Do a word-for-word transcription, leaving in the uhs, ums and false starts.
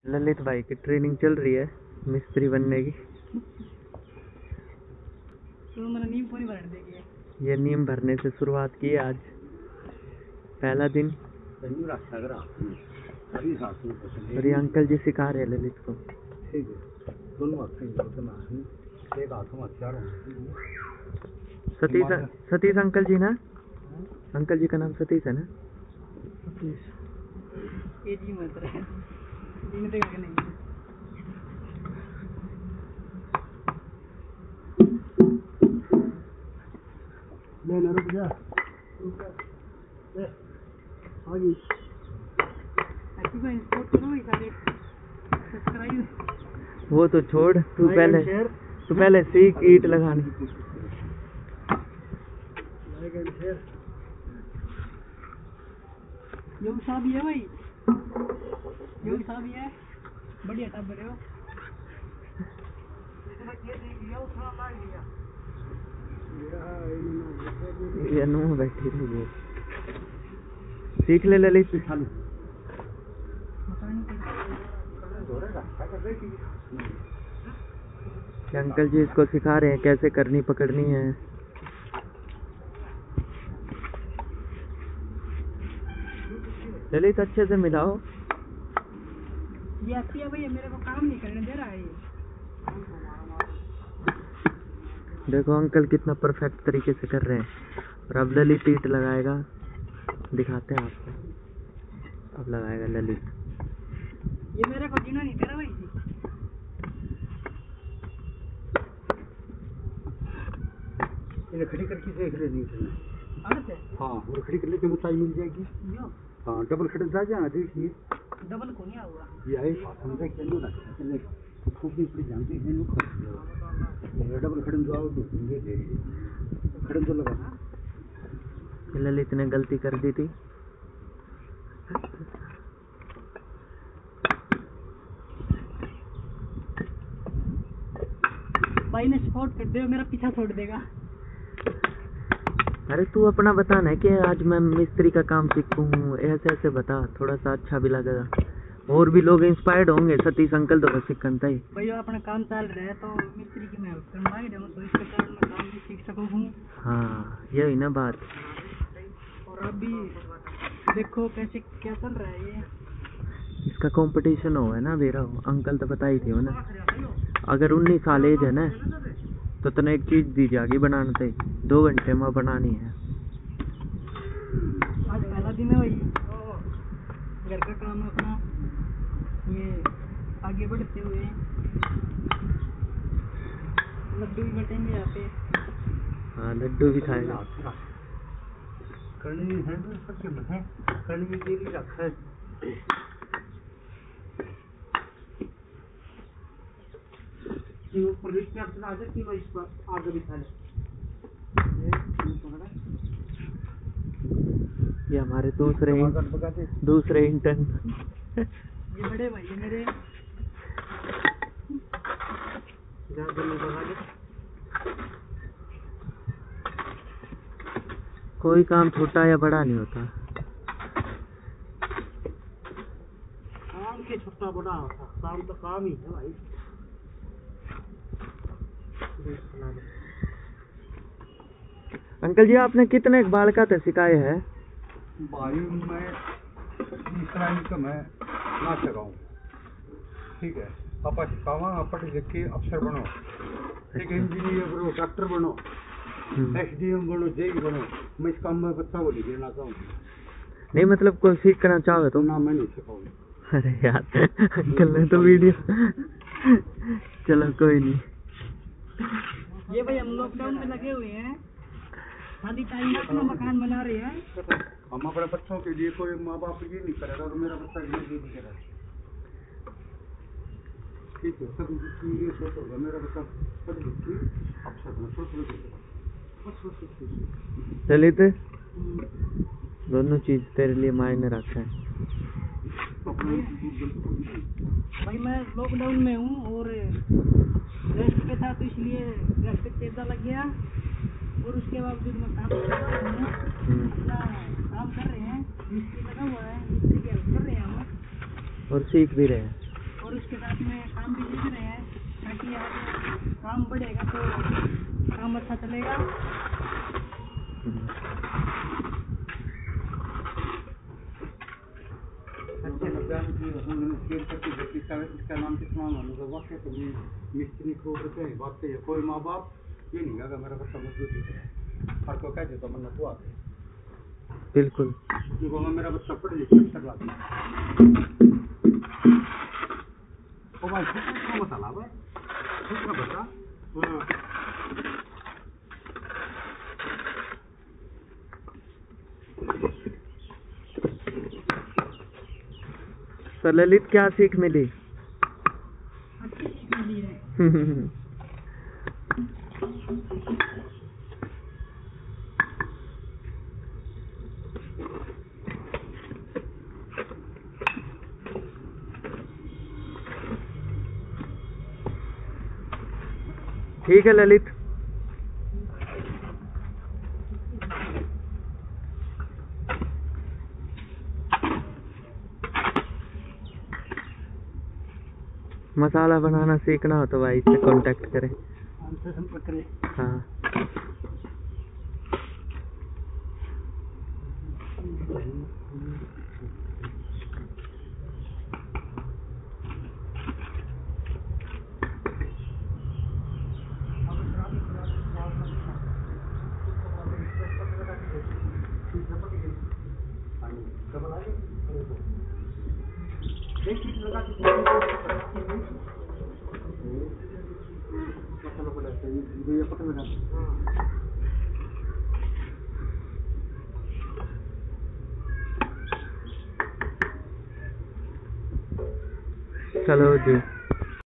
ललित भाई की ट्रेनिंग चल रही है मिस्त्री बनने की। तो मैंने नीम पूरी भर देगी। ये नीम भरने से शुरुआत की है आज, पहला दिन। और ये अंकल जी सिखा रहे हैं ललित को। सतीश सतीश अंकल जी ना, अंकल जी का नाम सतीश है ना? ये जी मत रहे इन देख के नहीं। ले ना रुक जा ले आगे अच्छी बात स्पोर्ट करो ये सारे सब्सक्राइब। वो तो छोड़, तू पहले तू पहले सीख ईंट लगानी। Like and share. योगी साहब ही है भाई, योगी साहब ही है, बढ़िया टाप रहे हो। ये नो बैठी रही, सीख ले ललित। अंकल जी इसको सिखा रहे हैं कैसे करनी पकड़नी है। ललित अच्छे से मिलाओ। ये अच्छी है भैया, मेरे को काम नहीं करने दे रहा है ये। देखो अंकल कितना परफेक्ट तरीके से कर रहे हैं। और अब ललित ईंट लगाएगा, दिखाते हैं आपको। अब लगाएगा ललित। ये मेरे को जीना नहीं दे रहा भाई जी। इन्हें खड़ी करके देख रहे नहीं आदत है। हाँ और खड़ी कर लेते ऊंचाई मिल जाएगी। यो हाँ डबल खड़े जा जाना देखिए डबल को नहीं आऊंगा। ये आई समझा के लो ना चले खूब भी पड़ी जानते हैं लोग खड़े डबल खड़े जाओ तो ये दे खड़े तो लगा। ललित ने गलती कर दी थी। भाई ने सपोर्ट कर दे, मेरा पीछा छोड़ देगा। अरे तू अपना बता ना कि आज मैं मिस्त्री का काम सीखूं, ऐसे ऐसे बता, थोड़ा सा अच्छा भी लगेगा। और भी लोग इंस्पायर्ड होंगे। सतीश अंकल तो सीखता ही भाई अपना काम चल रहा है तो मिस्त्री की मैं हेल्प करना ही रहूं, तो इसके कारण मैं काम भी सीख सकूं हूं। हाँ यही ना बात। और अभी देखो कैसे क्या चल रहा है ये। इसका कंपटीशन हो है ना मेरा, अंकल तो बता ही थी हो ना। अगर उन्नीस साल एज है ना तो तने एक चीज दी जाएगी बनाने से, दो घंटे में बनानी है। आज पहला दिन है भाई, घर का काम अपना ये आगे बढ़ते हुए लड्डू भी बटेंगे यहाँ पे। हाँ लड्डू भी खाएगा। करनी है तो सबके में है करनी के लिए रखा है। ये ऊपर लिख के अपना आगे की मैं इस पर आगे बिठा ले। ये हमारे दूसरे दूसरे इंटर्न। ये बड़े भाई ये मेरे कोई काम छोटा या बड़ा नहीं होता। काम के छोटा बड़ा होता, काम तो काम ही है भाई। अंकल जी आपने कितने बालका तक सिखाए हैं? भाई मैं इसराइल का मैं ना सकाऊं, ठीक है। पापा सिखावा आप लिख के अफसर बनो, एक इंजीनियर बनो, डॉक्टर बनो, एसडीएम बनो, जेई बनो। मैं इस काम में बच्चा को लिखना चाहूँगा। नहीं मतलब कोई सीखना चाहो तो? ना मैं नहीं सिखाऊंगा। अरे यार अंकल ने तो वीडियो चलो कोई नहीं। ये भाई हम लॉकडाउन में लगे हुए हैं, खाली टाइम में अपना मकान बना रहे हैं। हम अपने बच्चों के लिए, कोई माँ बाप ये नहीं करेगा तो मेरा बच्चा ये नहीं करेगा, ठीक है। सब ये सोच होगा मेरा बच्चा पढ़ लिख के अफसर बना, सोच लो बस बस बस। ललित दोनों चीज तेरे लिए मायने रखता है। भाई मैं लॉकडाउन में हूँ और रेस्ट पे था तो इसलिए घर पे तेजा लग गया, और उसके बावजूद मैं काम कर रहा हूँ। अपना काम कर रहे हैं, मिस्त्री लगा हुआ है, मिस्त्री की हेल्प कर रहे हैं हम, और सीख भी रहे हैं। और उसके साथ में काम भी सीख रहे हैं ताकि आगे काम बढ़ेगा तो काम अच्छा चलेगा। इसका नाम कितना वाक्य कभी मिस्त्री को होते हैं बात है कोई माँ बाप ये नहीं अगर मेरा बच्चा मजदूरी है हर को कह देता मन हुआ बिल्कुल मेरा बच्चा पढ़ लिख कर लाता ओ भाई कितना मसाला भाई कितना बच्चा सर ललित क्या सीख मिली? अच्छी सीख मिली है। ठीक है ललित। मसाला बनाना सीखना हो तो भाई से कांटेक्ट करें। हमसे संपर्क करें। हाँ चलो जी।